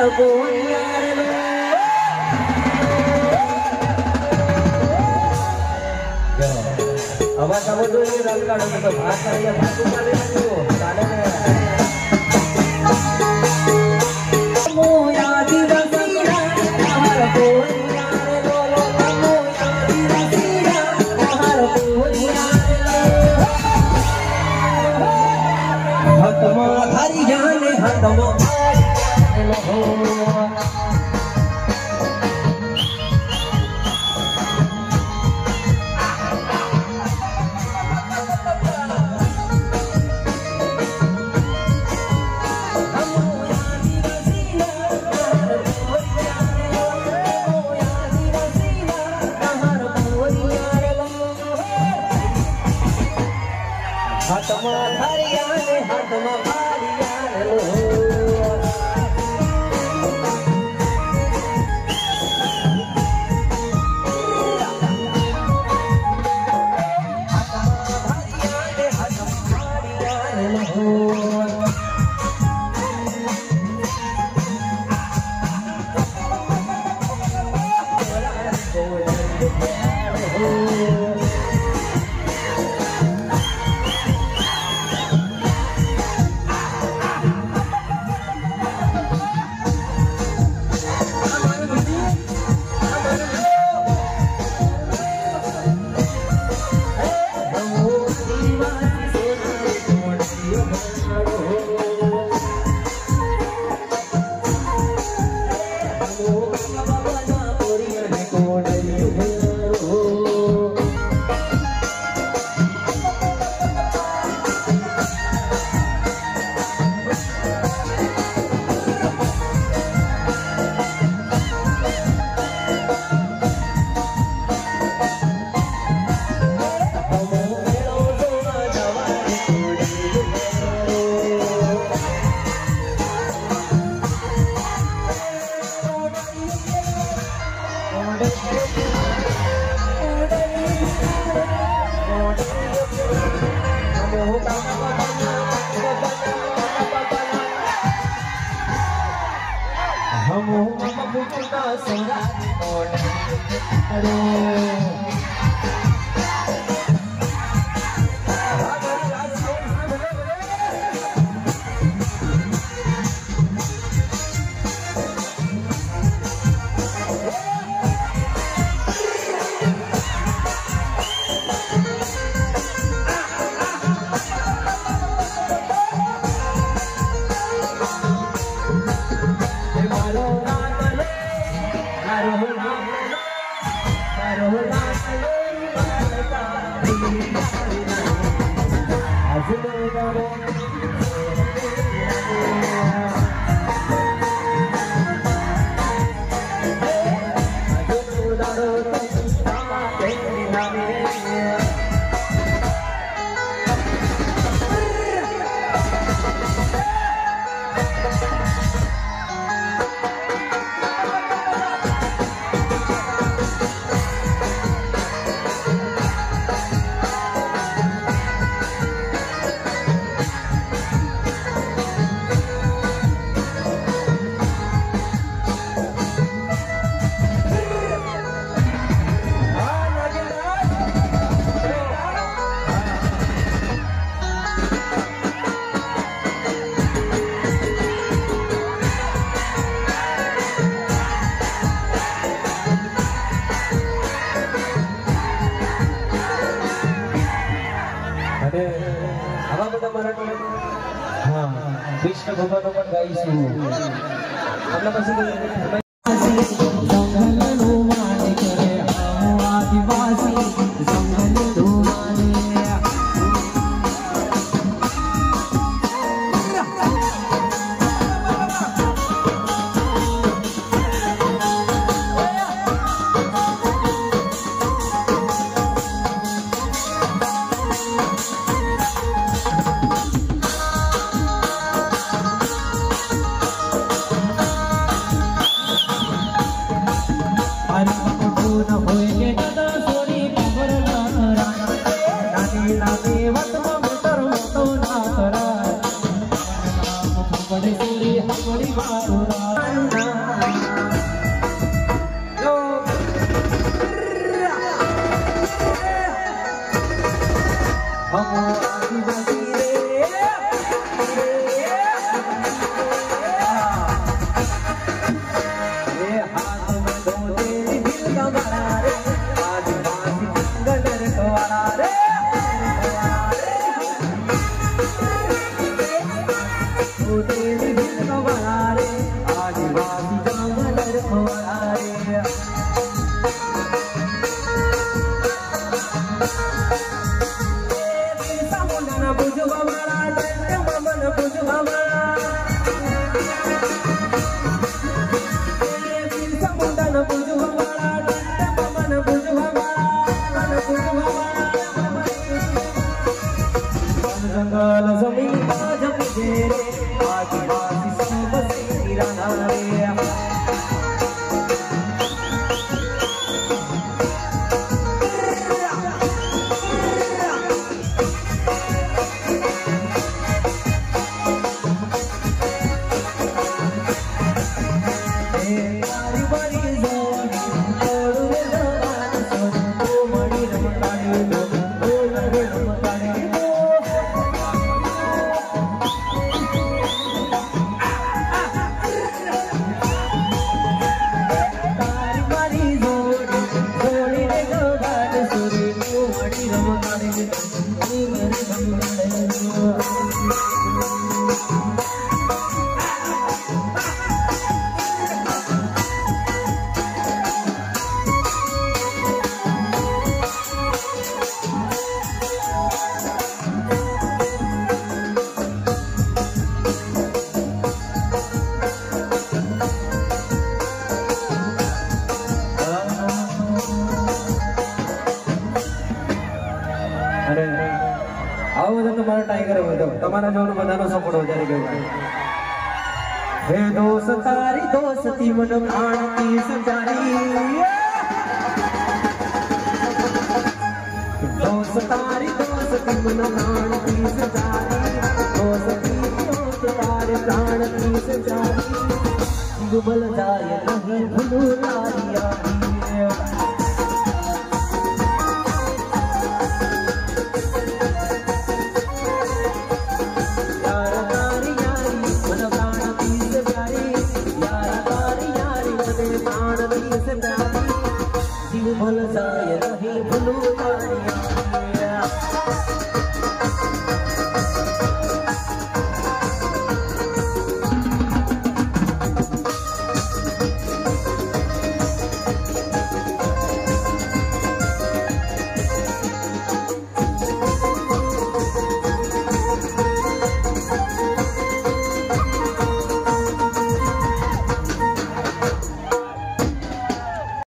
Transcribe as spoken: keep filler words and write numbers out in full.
અવાજ આવો જોઈએ રંગ કાઢો તો ભાત અહીંયા ભાતું ચાલે નાખ્યો ચાલે ને મોયા દિરસીડા હર કોરિયા લો લો મોયા દિરસીડા હર કોરિયા હાથમાં થારી જાને હાથમાં લો હાથમાં થારિયા ને હાથમાં થારિયા લો कृष्ण भगवान पर गाईशु એટલે પછી જંગલનો માને કરે આમ આદિવાસી જંગલનો માને Bye. તારી મારી જોડ જોડ વેલવાન સોન ઓ મણી રમતાણી લો ઓ લરે રમતાણી લો તારી મારી જોડ જોડી રે ગવાન સોરી ઓ મણી રમતાણી લો ઓ લરે રમતાણી લો अरे आओ बता तुम्हारा टाइगर है तो तुम्हारा जो बधानो सपोर्ट हो जाएगा हे दोस्त तारी दोस्ती मन प्राण की सजारी दोस्त तारी दोस्ती मन प्राण की सजारी दोस्ती दोस्त तारे प्राण की सजारी डूबल जाए नहीं भूल लारिया